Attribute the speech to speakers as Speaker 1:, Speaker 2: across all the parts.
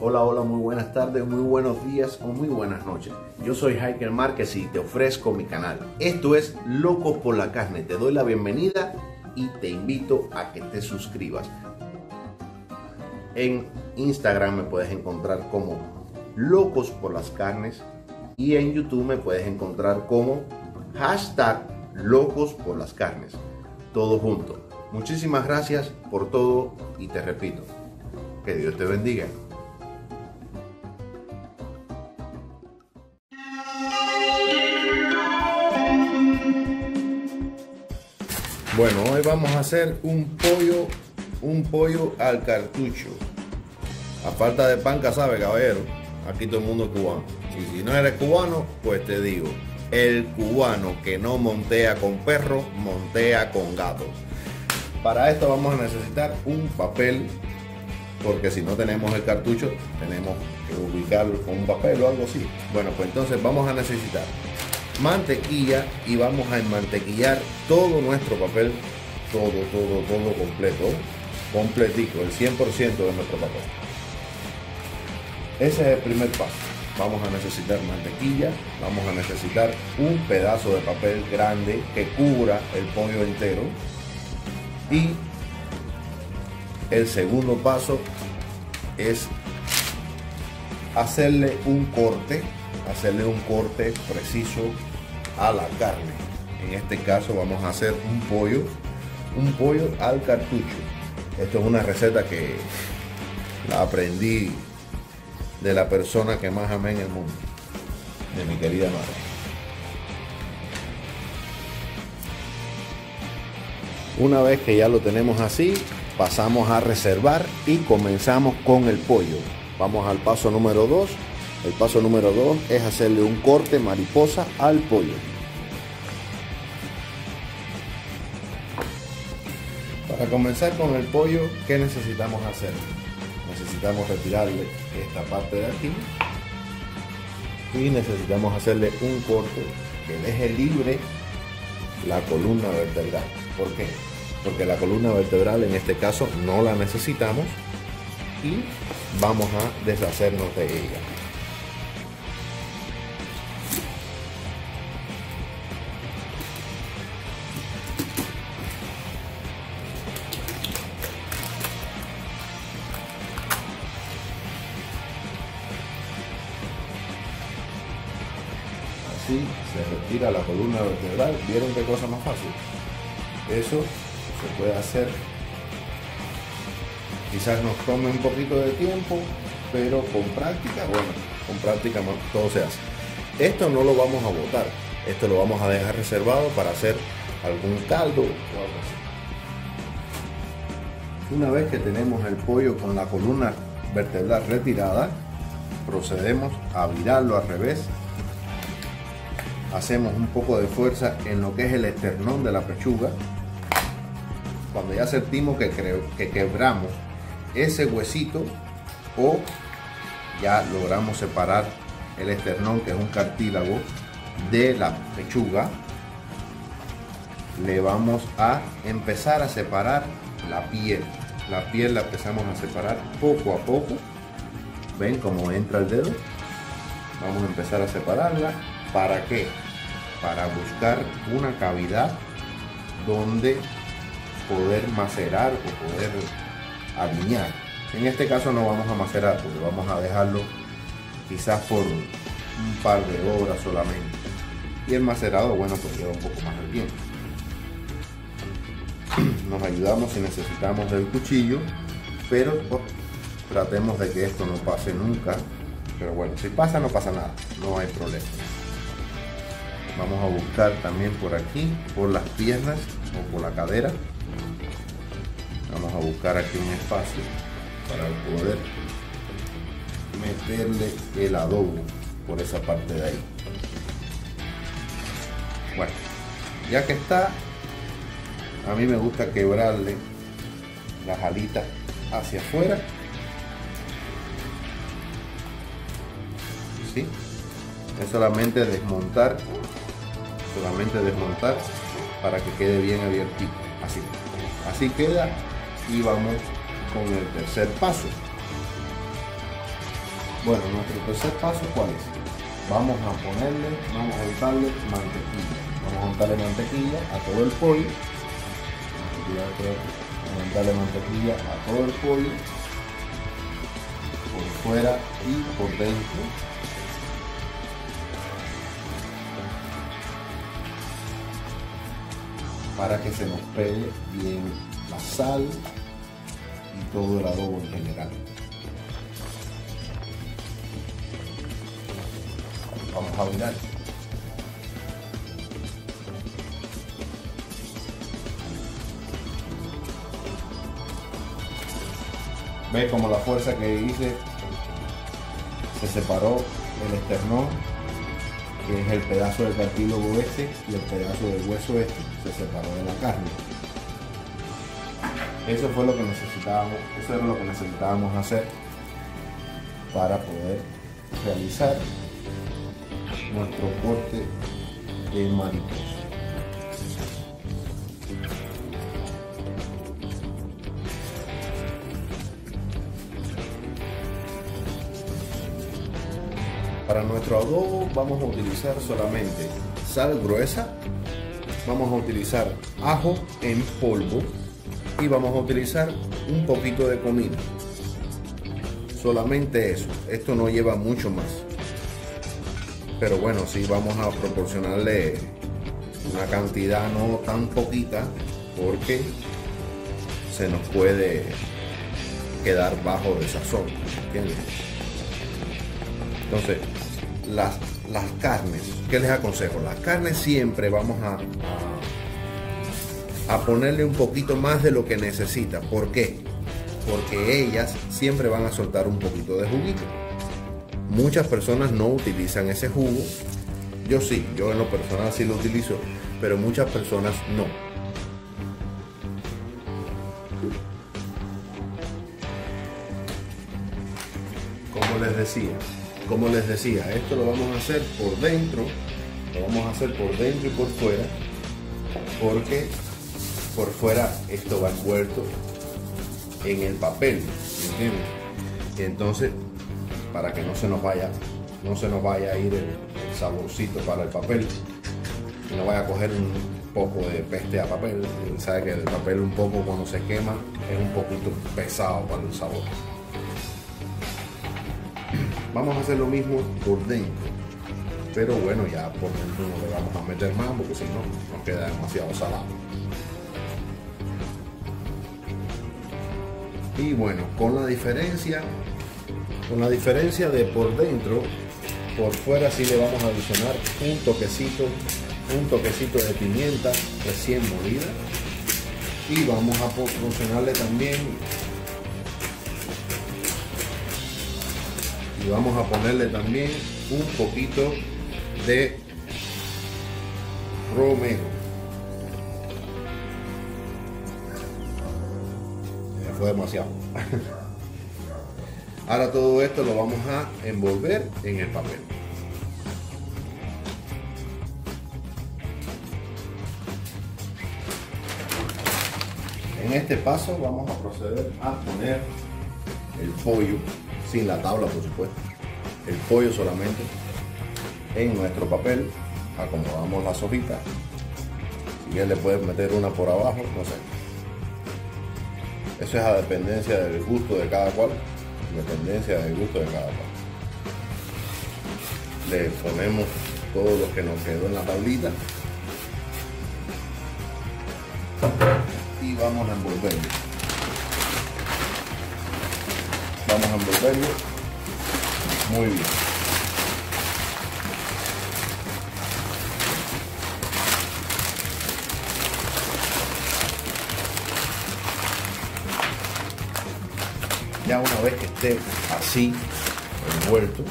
Speaker 1: Hola, hola, muy buenas tardes, muy buenos días o muy buenas noches. Yo soy Hiker Márquez y te ofrezco mi canal. Esto es Locos por la Carne. Te doy la bienvenida y te invito a que te suscribas. En Instagram me puedes encontrar como Locos por las Carnes y en YouTube me puedes encontrar como #Locos por las Carnes. Todo junto. Muchísimas gracias por todo y te repito, que Dios te bendiga. Bueno, hoy vamos a hacer un pollo al cartucho. A falta de pan, sabe, caballero. Aquí todo el mundo es cubano. Y si no eres cubano, pues te digo, el cubano que no montea con perro, montea con gato. Para esto vamos a necesitar un papel, porque si no tenemos el cartucho, tenemos que ubicarlo con un papel o algo así. Bueno, pues entonces vamos a necesitar mantequilla y vamos a enmantequillar todo nuestro papel, todo completo, completico, el 100% de nuestro papel. Ese es el primer paso. Vamos a necesitar mantequilla, vamos a necesitar un pedazo de papel grande que cubra el pollo entero, y el segundo paso es hacerle un corte preciso a la carne. En este caso vamos a hacer un pollo al cartucho. Esto es una receta que la aprendí de la persona que más amé en el mundo, de mi querida madre. Una vez que ya lo tenemos así, pasamos a reservar y comenzamos con el pollo. Vamos al paso número 2. El paso número 2 es hacerle un corte mariposa al pollo. Para comenzar con el pollo, ¿qué necesitamos hacer? Necesitamos retirarle esta parte de aquí y necesitamos hacerle un corte que deje libre la columna vertebral. ¿Por qué? Porque la columna vertebral en este caso no la necesitamos y vamos a deshacernos de ella. Así se retira la columna vertebral. ¿Vieron qué cosa más fácil? Eso se puede hacer. Quizás nos tome un poquito de tiempo, pero con práctica, con práctica todo se hace. Esto no lo vamos a botar. Esto lo vamos a dejar reservado para hacer algún caldo o algo así. Una vez que tenemos el pollo con la columna vertebral retirada, procedemos a virarlo al revés. Hacemos un poco de fuerza en lo que es el esternón de la pechuga. Cuando ya sentimos que quebramos ese huesito o ya logramos separar el esternón, que es un cartílago, de la pechuga, le vamos a empezar a separar la piel. La piel la empezamos a separar poco a poco. ¿Ven cómo entra el dedo? Vamos a empezar a separarla. ¿Para qué? Para buscar una cavidad donde poder macerar o poder aliñar. En este caso no vamos a macerar, porque vamos a dejarlo quizás por un par de horas solamente. Y el macerado, bueno, pues lleva un poco más de tiempo. Nos ayudamos si necesitamos del cuchillo, pero pues, tratemos de que esto no pase nunca. Pero bueno, si pasa, no pasa nada, no hay problema. Vamos a buscar también por aquí, por las piernas o por la cadera. Vamos a buscar aquí un espacio para poder meterle el adobo por esa parte de ahí. Bueno, ya que está, a mí me gusta quebrarle las alitas hacia afuera. ¿Sí? Es solamente desmontar para que quede bien abiertito, así queda. Y vamos con el tercer paso. Bueno, nuestro tercer paso, ¿cuál es? Vamos a untarle mantequilla. Vamos a untarle mantequilla a todo el pollo. Vamos a untarle mantequilla a todo el pollo, por fuera y por dentro. Para que se nos pegue bien la sal y todo el adobo en general. Vamos a virar. Ve como la fuerza que hice se separó el esternón, que es el pedazo del cartílago este, y el pedazo del hueso este se separó de la carne. Eso fue lo que necesitábamos, eso era lo que necesitábamos hacer para poder realizar nuestro corte de mariposa. Para nuestro adobo vamos a utilizar solamente sal gruesa, vamos a utilizar ajo en polvo y vamos a utilizar un poquito de comino. Solamente eso, esto no lleva mucho más. Pero bueno, sí vamos a proporcionarle una cantidad no tan poquita porque se nos puede quedar bajo de sazón, ¿entiendes? Entonces, las carnes, ¿qué les aconsejo? Las carnes siempre vamos a ponerle un poquito más de lo que necesita. ¿Por qué? Porque ellas siempre van a soltar un poquito de juguito. Muchas personas no utilizan ese jugo. Yo sí, yo en lo personal sí lo utilizo, pero muchas personas no. Como les decía, esto lo vamos a hacer por dentro, y por fuera, porque por fuera esto va envuelto en el papel, ¿entiendes? Y entonces, para que no se nos vaya a ir el saborcito para el papel, y no vaya a coger un poco de peste a papel. Sabe que el papel un poco cuando se quema es un poquito pesado para el sabor. Vamos a hacer lo mismo por dentro, pero bueno, ya por dentro no le vamos a meter más porque si no nos queda demasiado salado. Y bueno, con la diferencia de por dentro, por fuera sí le vamos a adicionar un toquecito de pimienta recién molida, y vamos a proporcionarle también, y vamos a ponerle también un poquito de romero. Ya fue demasiado. Ahora todo esto lo vamos a envolver en el papel. En este paso vamos a proceder a poner el pollo, sin la tabla por supuesto, el pollo solamente en nuestro papel. Acomodamos las hojitas, si bien le puedes meter una por abajo, no sé, eso es a dependencia del gusto de cada cual. Le ponemos todo lo que nos quedó en la tablita y vamos a envolverlo. Muy bien. Ya una vez que esté así envuelto,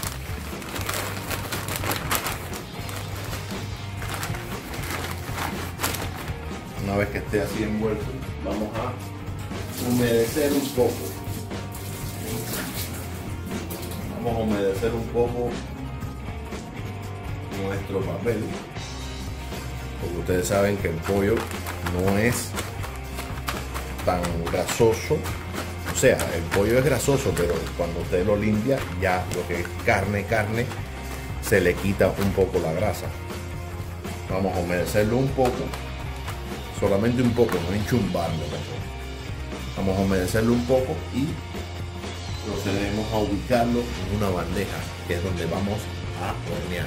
Speaker 1: vamos a humedecer un poco. Nuestro papel, porque ustedes saben que el pollo no es tan grasoso, o sea, el pollo es grasoso, pero cuando usted lo limpia, ya lo que es carne, se le quita un poco la grasa. Vamos a humedecerlo un poco, solamente un poco, no enchumbarlo. Vamos a humedecerlo un poco y procedemos a ubicarlo en una bandeja, que es donde vamos a hornear.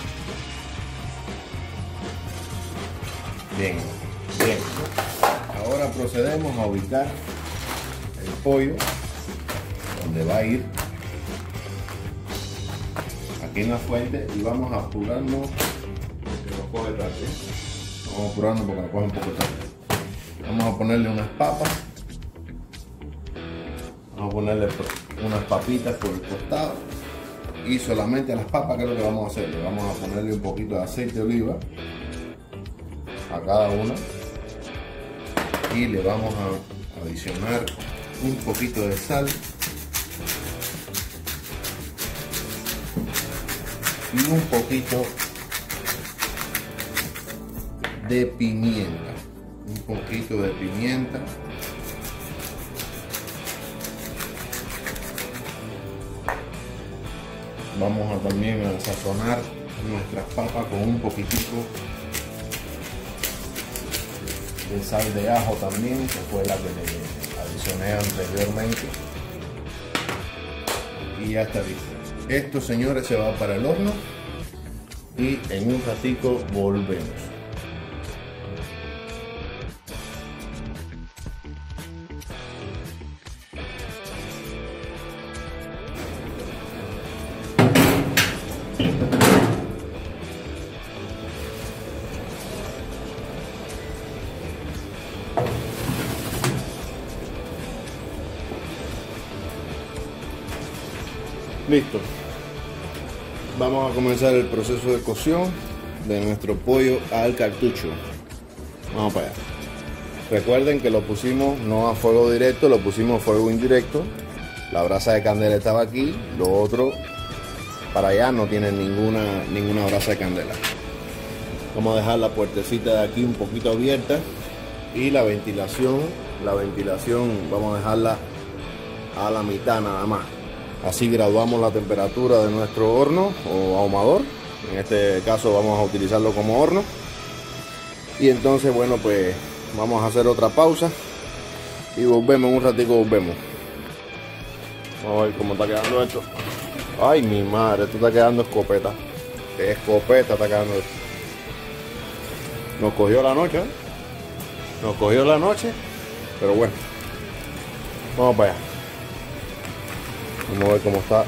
Speaker 1: Bien. Ahora procedemos a ubicar el pollo donde va a ir, aquí en la fuente, y vamos a apurarnos porque nos coge tarde. Vamos a apurarnos porque nos coge un poco tarde. Vamos a ponerle unas papas, vamos a ponerle unas papitas por el costado, y solamente a las papas, ¿qué es lo que vamos a hacer? Le vamos a ponerle un poquito de aceite de oliva a cada una y le vamos a adicionar un poquito de sal y un poquito de pimienta, Vamos a también a sazonar nuestras papas con un poquitico de sal de ajo también, que fue la que le adicioné anteriormente, y ya está listo. Esto, señores, se va para el horno y en un ratico volvemos. Listo. Vamos a comenzar el proceso de cocción de nuestro pollo al cartucho. Vamos para allá. Recuerden que lo pusimos no a fuego directo, lo pusimos a fuego indirecto. La brasa de candela estaba aquí, lo otro para allá no tiene ninguna brasa de candela. Vamos a dejar la puertecita de aquí un poquito abierta y la ventilación vamos a dejarla a la mitad nada más. Así graduamos la temperatura de nuestro horno o ahumador. En este caso vamos a utilizarlo como horno. Y entonces, bueno, pues vamos a hacer otra pausa y volvemos, un ratico volvemos. Vamos a ver cómo está quedando esto. Ay, mi madre, esto está quedando escopeta. Escopeta está quedando esto. Nos cogió la noche, ¿eh? Nos cogió la noche, pero bueno. Vamos para allá. Vamos a ver cómo está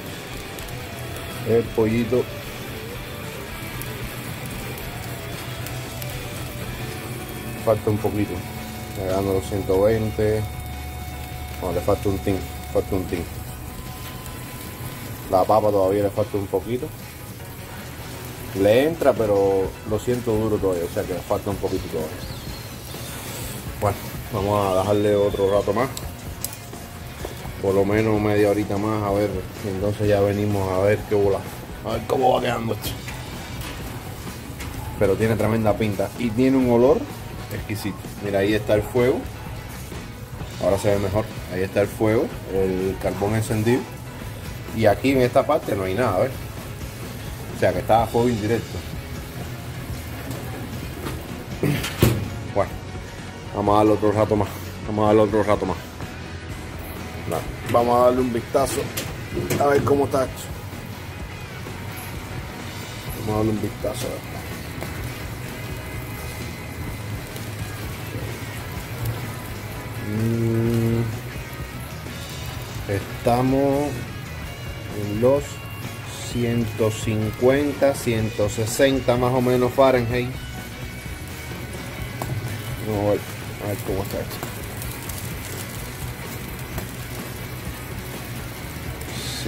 Speaker 1: el pollito. Falta un poquito. Llegando a los 120. Bueno, le falta un tin. La papa todavía le falta un poquito. Le entra, pero lo siento duro todavía. O sea que le falta un poquito todavía. Bueno, vamos a dejarle otro rato más. Por lo menos media horita más, a ver, entonces ya venimos a ver qué bola, a ver cómo va quedando esto. Pero tiene tremenda pinta y tiene un olor exquisito. Mira, ahí está el fuego, ahora se ve mejor, ahí está el fuego, el carbón encendido, y aquí en esta parte no hay nada, a ver, o sea que está a fuego indirecto. Bueno, vamos a darle otro rato más, Vamos a darle un vistazo a ver cómo está esto. Vamos a darle un vistazo a ver. Estamos en los 150, 160 más o menos Fahrenheit. Vamos a ver cómo está esto. Sí.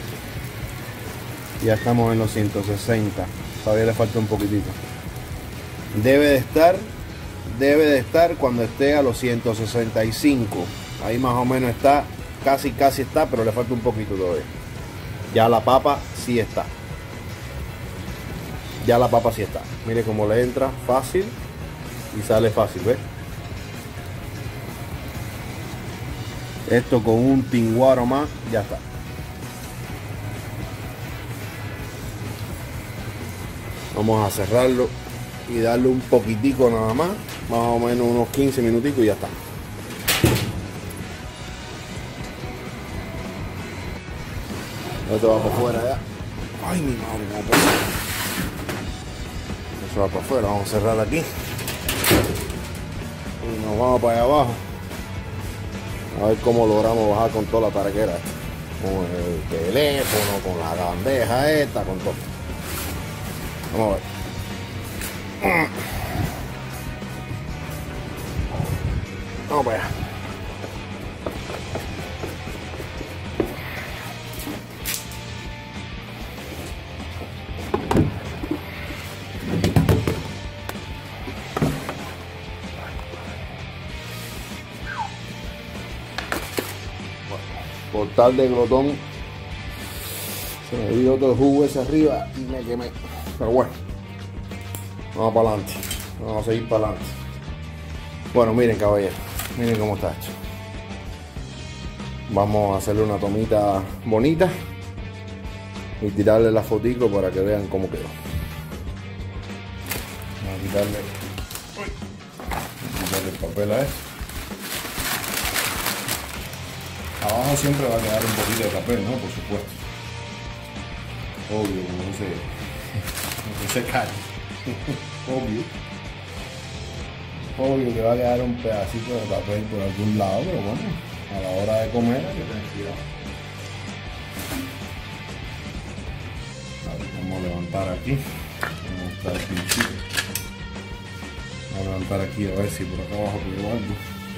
Speaker 1: Ya estamos en los 160. Todavía le falta un poquitito. Debe de estar cuando esté a los 165. Ahí más o menos está. Casi está, pero le falta un poquito todavía. Ya la papa sí está. Mire cómo le entra fácil y sale fácil, ¿ves? Esto con un tinguaro más, ya está. Vamos a cerrarlo y darle un poquitico nada más o menos unos 15 minuticos y ya está. Esto va para afuera ya. Ay, mi madre, no puedo. Eso va para afuera, vamos a cerrar aquí. Y nos vamos para allá abajo. A ver cómo logramos bajar con toda la taraquera. Con el teléfono, con la bandeja esta, con todo. Vamos a ver. Vamos para allá. Por tal de glotón se me dio todo el jugo ese arriba y me quemé. Pero bueno, vamos para adelante. Vamos a seguir para adelante. Bueno, miren, caballeros, miren cómo está hecho. Vamos a hacerle una tomita bonita y tirarle la fotico para que vean cómo quedó. Vamos a quitarle el papel a esto. Abajo siempre va a quedar un poquito de papel, ¿no? Por supuesto. Obvio, no se cae. Obvio que va a quedar un pedacito de papel por algún lado, pero bueno, a la hora de comer hay que tener cuidado. A ver, vamos a levantar aquí. Vamos a mostrar el pinchito. Vamos a levantar aquí a ver si por acá abajo quedó algo.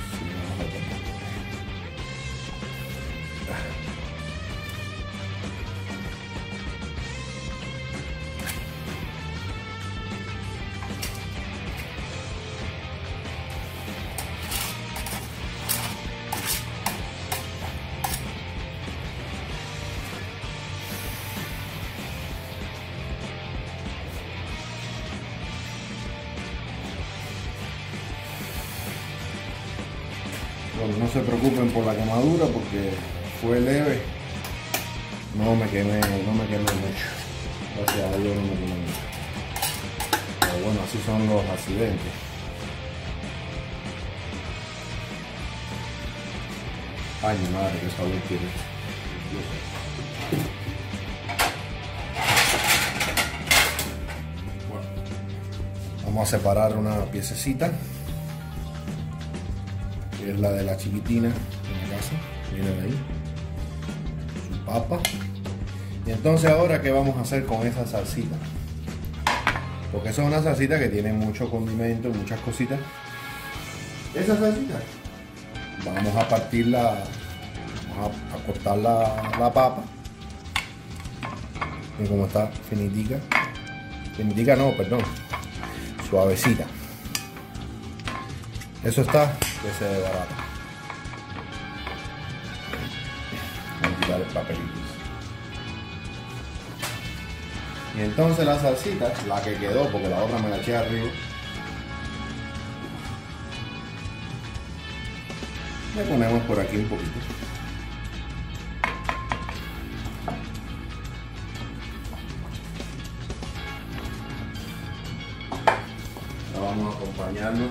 Speaker 1: Bueno, no se preocupen por la quemadura porque fue leve. No me quemé mucho. Gracias a Dios no me quemé mucho. Pero bueno, así son los accidentes. Ay, mi madre, qué sabor tiene. Bueno, vamos a separar una piececita. Es la de la chiquitina en la casa, miren ahí, su papa. Y entonces ahora, ¿qué vamos a hacer con esa salsita? Porque esa es una salsita que tiene mucho condimento, muchas cositas. Esa salsita vamos a partirla, vamos a cortar la papa. Miren cómo está finitica. Finitica no, perdón, suavecita. Eso está que se desbarata. Vamos a quitar el papelito. Y entonces la salsita, la que quedó, porque la otra me la eché arriba, le ponemos por aquí un poquito. Ahora vamos a acompañarlo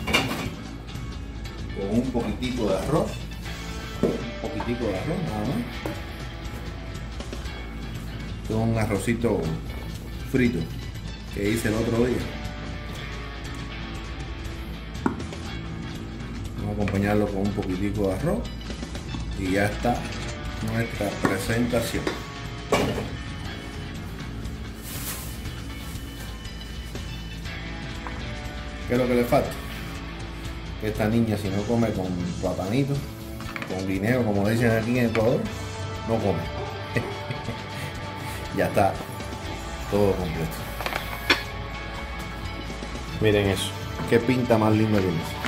Speaker 1: con un poquitico de arroz, nada más. Con un arrocito frito que hice el otro día. Vamos a acompañarlo con un poquitico de arroz y ya está nuestra presentación. ¿Qué es lo que le falta? Que esta niña, si no come con platanito, con guineo, como dicen aquí en Ecuador, no come. Ya está todo completo. Miren eso, qué pinta más linda tiene eso.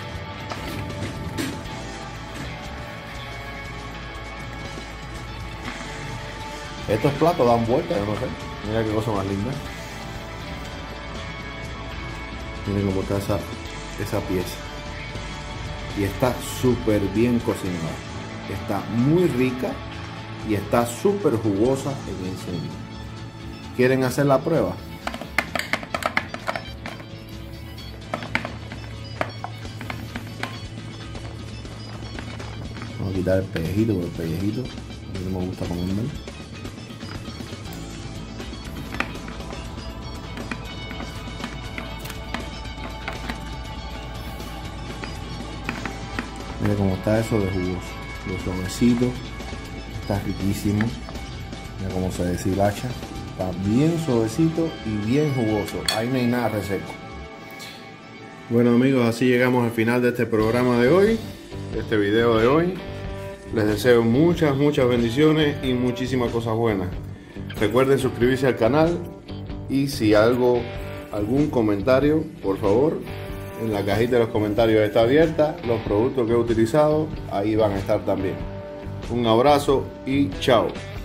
Speaker 1: Estos platos dan vueltas, yo no sé. Mira qué cosa más linda. Miren cómo está esa pieza. Y está súper bien cocinada. está muy rica y está súper jugosa en ese día. ¿Quieren hacer la prueba? Vamos a quitar el pellejito, porque el pellejito a mí no me gusta comerme. Mira cómo está eso de jugoso, de suavecito, está riquísimo. Mira cómo se deshilacha, está bien suavecito y bien jugoso, ahí no hay nada reseco. Bueno amigos, así llegamos al final de este programa de hoy, de este video de hoy. Les deseo muchas bendiciones y muchísimas cosas buenas. Recuerden suscribirse al canal y si algún comentario, por favor, en la cajita de los comentarios está abierta. Los productos que he utilizado ahí van a estar también. Un abrazo y chao.